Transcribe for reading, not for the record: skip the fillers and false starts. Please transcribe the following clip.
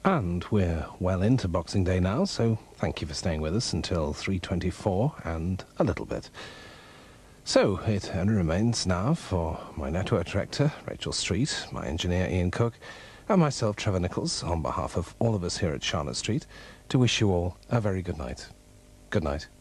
And we're well into Boxing Day now, so thank you for staying with us until 3:24 and a little bit. So it only remains now for my network director, Rachel Street, my engineer, Ian Cook, and myself, Trevor Nichols, on behalf of all of us here at Charlotte Street, to wish you all a very good night. Good night.